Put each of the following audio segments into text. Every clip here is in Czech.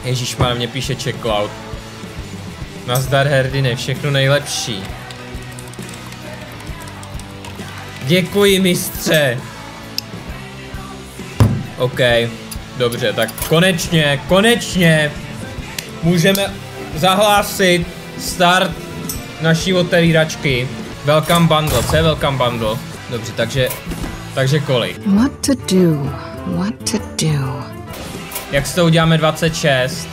Ježišmar, mě píše Checkloud. Nazdar herdine, všechno nejlepší. Děkuji, mistře. OK, dobře, tak konečně můžeme zahlásit start naší otevíračky. Welcome bundle, co je welcome bundle? Dobře, takže kolik? What to do? Jak si to uděláme 26?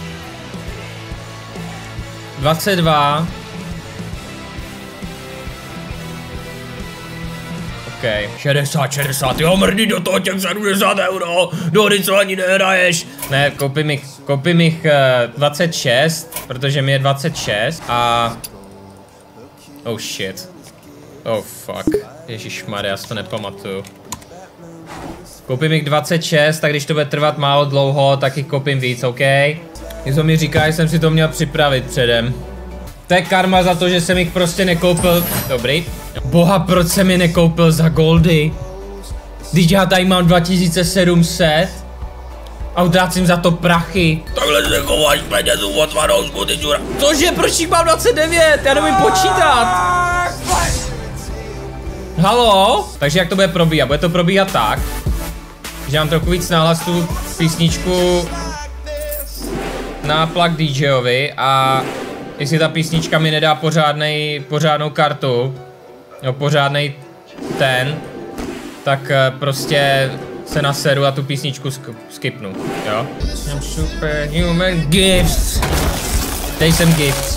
22. OK. 60, jo mrdí do toho těch 70 euro, dohody co ani nehraješ. Ne, koupím jich 26, protože mi je 26 a... Oh shit. Oh fuck. Ježišmarja, já si to nepamatuju. Koupím jich 26, tak když to bude trvat málo dlouho, tak jich koupím víc, OK? Něco mi říká, že jsem si to měl připravit předem. To je karma za to, že jsem jich prostě nekoupil. Dobrý. Boha, proč jsem je nekoupil za goldy? Když já tady mám 2700 a utrácím za to prachy. Takhle se chováš penězů od Vanovsku, ty čura. Cože, proč jich mám 29? Já nemůžu počítat. Halo? Takže jak to bude probíhat? Bude to probíhat tak, že mám trochu víc náhlasu písničku na plug DJovi a jestli ta písnička mi nedá pořádnou kartu, no pořádnej ten, tak prostě se naseru a tu písničku skipnu, jo? Jsem superhuman gifts. Tady jsem gifts.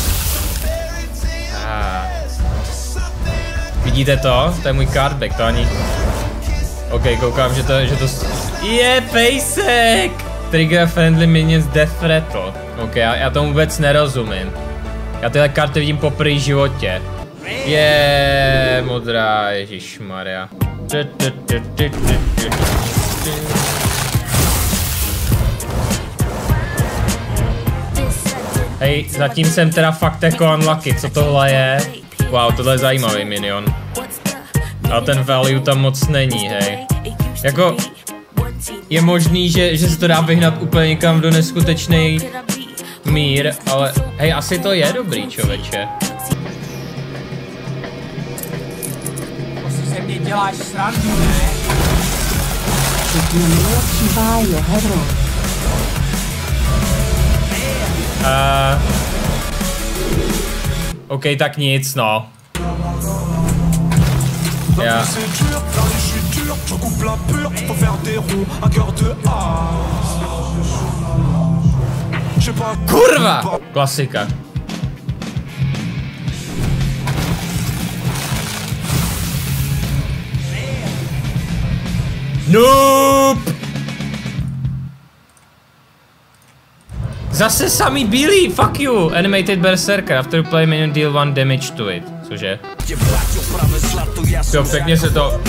Vidíte to? To je můj cardback, to ani... OK, koukám, že to je pejsek! Trigger friendly minions death rattle. OK, já tomu vůbec nerozumím. Já tyhle karty vidím po první životě. Je modrá, ježišmarja. Hej, zatím jsem teda fakt jako unlucky, co tohle je? Wow, tohle je zajímavý minion. Ale ten value tam moc není, hej. Jako, je možný, že se to dá vyhnat úplně někam do neskutečnej mír, ale hej, asi to je dobrý, člověče. Asi se mě děláš srandu, ne? OK, tak nic, no. Já... Kurva! Klasika. Nope! Zase samý bílý, fuck you! Animated Berserker, after play minion deal 1 damage to it. Cože? Jo, pěkně se to...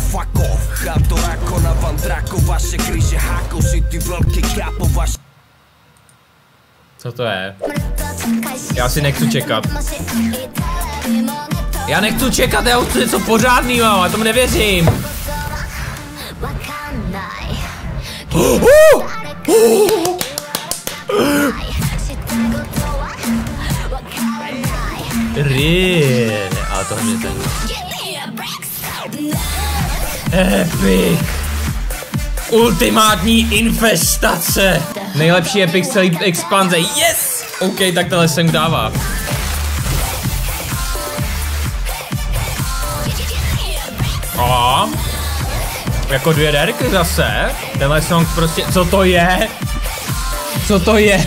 Co to je? Já si nechci čekat. Já nechci čekat, já chci něco pořádnýho, já tomu nevěřím. Real, ale to mě ten. Epic. Ultimátní infestace. Nejlepší epic celý expanze. Yes! OK, tak tohle sem dává. A jako 2 derky zase. Tenhle song prostě, co to je? Co to je?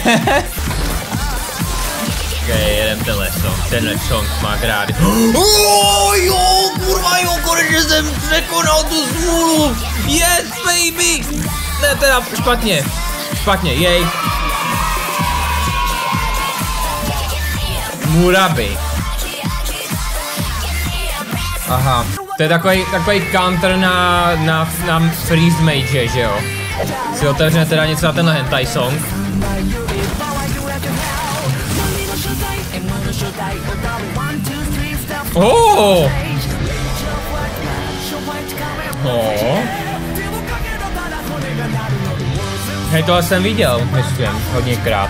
Okay, jedem tenhle song má rádi. Oh, jo, kurva jo, konečně jsem překonal tu smůlu. Yes, baby. Ne, teda špatně, jej. Murabi. Aha, to je takový counter na freeze mage, že jo? Si otevřeme teda něco na tenhle hentai song. Oh! Oh! Hej, tohle jsem viděl, myslím, hodněkrát.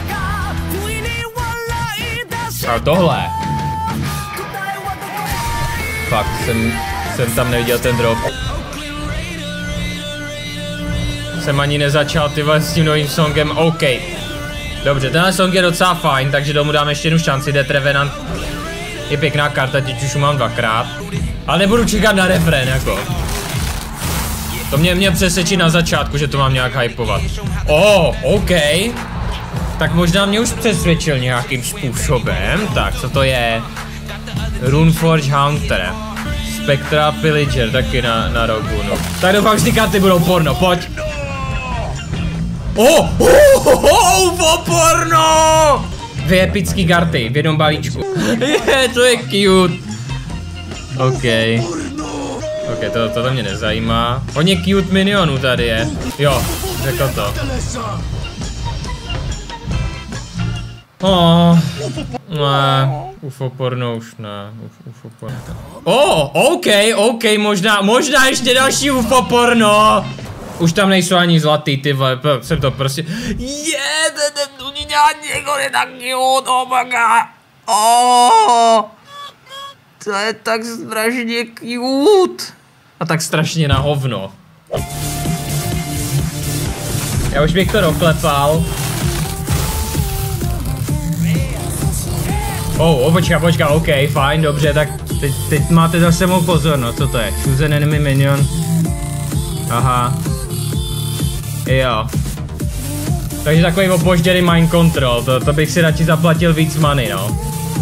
A tohle. Fakt, jsem tam neviděl ten drop. Jsem ani nezačal tyhle s tím novým songem, OK. Dobře, tenhle song je docela fajn, takže tomu dám ještě jednu šanci, Death Revenant. Je pěkná karta, teď už mám dvakrát. Ale nebudu čekat na refrén, jako. To mě přesvědčí na začátku, že to mám nějak hypovat. OK. Tak možná mě už přesvědčil nějakým způsobem. Tak, co to je? Runeforge Hunter. Spectra Pillager, taky na rogu, no. Tak doufám, že ty karty budou porno, pojď. Porno! 2 epické karty v jednom balíčku. To je cute. OK, to mě nezajímá. Hodně cute minionů tady je. Jo, řekl to. UFO porno už ne. UFO porno. OK, možná ještě další UFO porno. Už tam nejsou ani zlatý, ty vole, jsem to prostě... tu dělá někdo, je tak cute, oh my god. To je tak strašně cute. A tak strašně na hovno. Já už bych to doklepal. Počká, OK, fajn, dobře, tak teď máte zase mou pozornost, co to je? Choose enemy minion. Aha. Jo. Takže takový opožděný mind control, to bych si radši zaplatil víc money, no.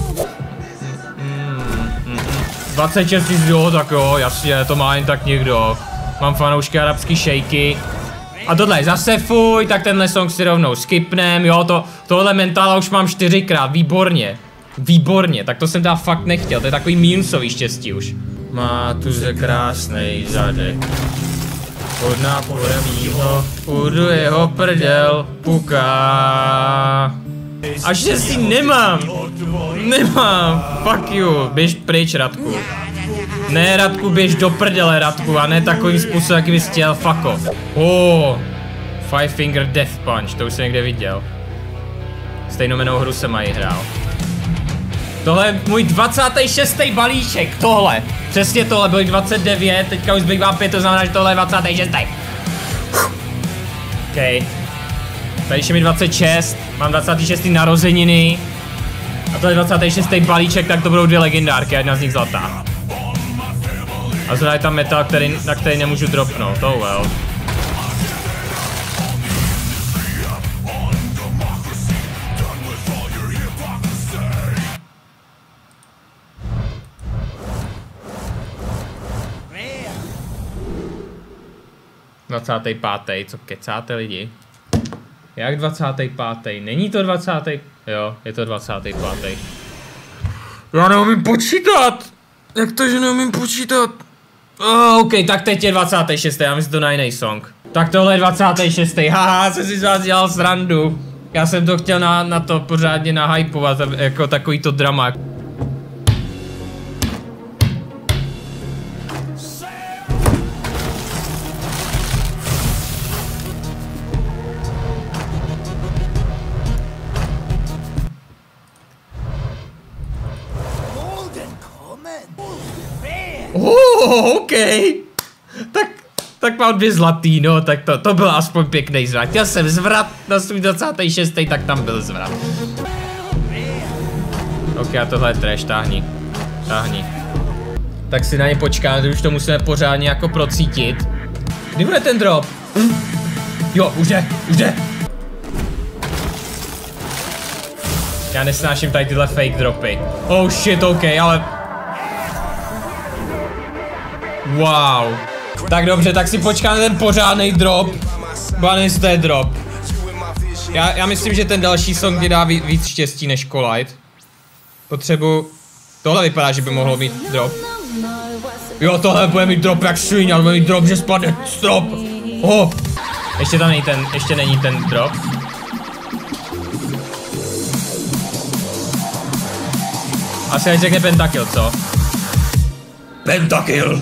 26 000, tak jo, jasně, to má jen tak někdo. Mám fanoušky arabský šejky. A tohle je zase fuj, tak tenhle song si rovnou skipnem, jo, tohle mentála už mám 4krát, výborně, tak to jsem teda fakt nechtěl, to je takový minusový štěstí už. Má tu ze krásnej zadek. Pod náporem jího, půjdu jeho prdel, puká. A štěstí nemám, fuck you, běž pryč, Radku. Ne, Radku, běž do prdele, Radku, a ne takovým způsobem, jaký bys chtěl, fuck off. Five Finger Death Punch, to už jsem někde viděl. Stejnomennou hru jsem mají hrál. Tohle je můj 26. balíček, tohle. Přesně tohle, byl 29, teďka už zbývá 5, to znamená, že tohle je 26. OK. Tady ještě mi 26, mám 26. narozeniny. A to je 26. balíček, tak to budou 2 legendárky, jedna z nich zlatá. A zrovna je tam metal, na který nemůžu dropnout, oh well. Co kecáte lidi? Jak 25. Není to 20. Jo, je to 25. Já neumím počítat! Jak to, že neumím počítat? OK, tak teď je 26. Já myslím to na jiný song. Tak tohle je 26. Haha, jsem si z vás dělal srandu. Já jsem to chtěl na to pořádně nahypovat, jako takový to drama. OK. Tak mám 2 zlatý, no, tak to byl aspoň pěkný zvrat. Chtěl jsem zvrat na svůj 26. tak tam byl zvrat. OK, a tohle je trash, táhni. Tak si na ně počkáme, už to musíme pořádně jako procítit. Kdy bude ten drop? Jo, už jde. Já nesnáším tady tyhle fake dropy. Oh shit, OK, ale... Wow. Tak dobře, tak si počkáme ten pořádný drop. Banis, to je drop. Já myslím, že ten další song mi dá víc štěstí než Collide. Tohle vypadá, že by mohlo mít drop. Jo, tohle bude mít drop jak svině, ale bude mít drop, že spadne strop. Ještě není ten drop. Asi ať řekne Pentakill, co? Pentakill!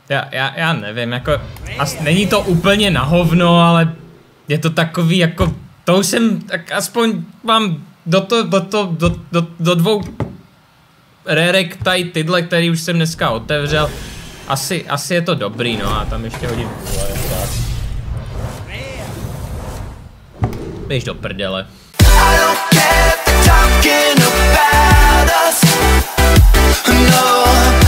Já nevím, jako, není to úplně na hovno, ale je to takový, jako, to už jsem, tak aspoň mám do 2 rérek tady tyhle, který už jsem dneska otevřel. Asi je to dobrý, no, a tam ještě hodím vůle, tak. Běž do prdele. I don't care if they're talking about us. No.